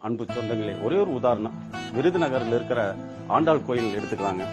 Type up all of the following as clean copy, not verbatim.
அன்பு சொந்தங்களே, ஒரே ஒரு உதாரணம், விருதுநகர்ல இருக்கிற ஆண்டாள் கோயில் எடுத்துக்கலாங்க.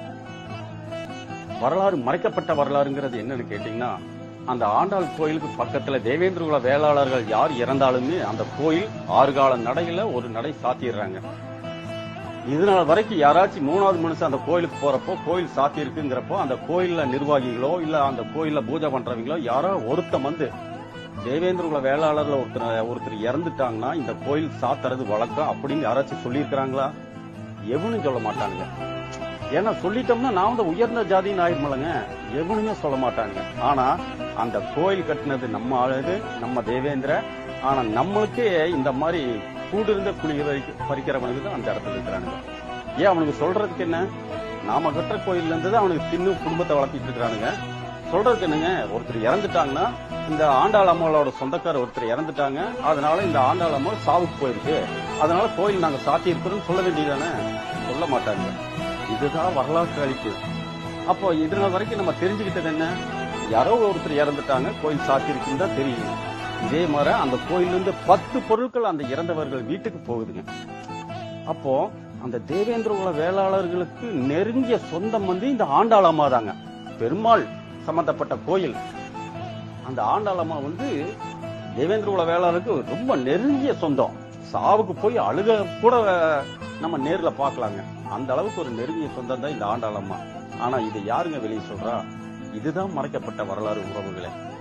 வரலாறு மறைக்கப்பட்ட வரலாறுங்கிறது என்னன்னு கேட்டீங்கன்னா, அந்த ஆண்டாள் கோயிலுக்கு பக்கத்துல தேவேந்திரகுல வேளாளர்கள் யார் இறந்தாலுமே அந்த கோயில் 6 கால நடையில ஒரு நடை சாத்திடுறாங்க. இதனால வரைக்கும் யாராச்சும் 3வது மனுஷன் அந்த கோயிலுக்கு போறப்போ கோயில் சாத்தி இருக்குங்கிறப்போ அந்த கோயில்ல நிர்வாகிகளோ இல்ல அந்த கோயில்ல பூஜை பண்றவங்களோ யாரோ ஒருத்தன் வந்து தேவேந்திரகுல வேளாளர்ல ஒருத்தர் இறந்துட்டாங்கன்னா இந்த கோயில் சாத்துறது வழக்கம் அப்படின்னு யாராச்சும் சொல்லியிருக்கிறாங்களா? எவனும் சொல்ல மாட்டாங்க. ஏன்னா சொல்லிட்டோம்னா நான் வந்து உயர்ந்த ஜாதின்னு ஆயிருமலங்க, எவனுமே சொல்ல மாட்டாங்க. ஆனா அந்த கோயில் கட்டினது நம்ம ஆளு, நம்ம தேவேந்திர. ஆனா நம்மளுக்கே இந்த மாதிரி கூடு இருந்த குழி பறிக்கிறவனுக்கு தான் அந்த இடத்துல இருக்கிறானுங்க. ஏன் அவனுக்கு சொல்றதுக்கு என்ன? நாம கட்டுற கோயில்ல இருந்தது அவனுக்கு தின்னு குடும்பத்தை வளர்த்திட்டு இருக்கிறானுங்க. சொல்றதுக்கு என்னங்க, ஒருத்தர் இறந்துட்டாங்கன்னா இந்த ஆண்டாள் அம்மாவோட சொந்தக்கார ஒருத்தர் இறந்துட்டாங்க, அதனால இந்த ஆண்டாள் அம்மா சாவுக்கு போயிருக்கு, அதனால கோயில் நாங்க சாத்தி இருக்கிறோம்னு சொல்ல வேண்டியதானே? சொல்ல மாட்டாங்க. இதுதான் வரலாற்று அழிப்பு. அப்போ இதனால வரைக்கும் நம்ம தெரிஞ்சுக்கிட்டது என்ன? யாரோ ஒருத்தர் இறந்துட்டாங்க, கோயில் சாத்தி இருக்குன்னு தான் தெரியும். இதே மாதிரி அந்த கோயிலிருந்து 10 பொருட்கள் அந்த இறந்தவர்கள் வீட்டுக்கு போகுதுங்க. அப்போ அந்த தேவேந்திரகுல வேளாளர்களுக்கு நெருங்கிய சொந்தம் வந்து இந்த ஆண்டாள் அம்மா தாங்க. பெருமாள் சம்பந்தப்பட்ட கோயில். அந்த ஆண்டாள் அம்மா வந்து தேவேந்திரகுல வேளாளருக்கு ரொம்ப நெருங்கிய சொந்தம். சாவுக்கு போய் அழுக கூட நம்ம நேர்ல பாக்கலாங்க. அந்த அளவுக்கு ஒரு நெருங்கிய சொந்தம் தான் இந்த ஆண்டாள் அம்மா. ஆனா இதை யாருங்க வெளியே சொல்றா? இதுதான் மறைக்கப்பட்ட வரலாறு உறவுகளே.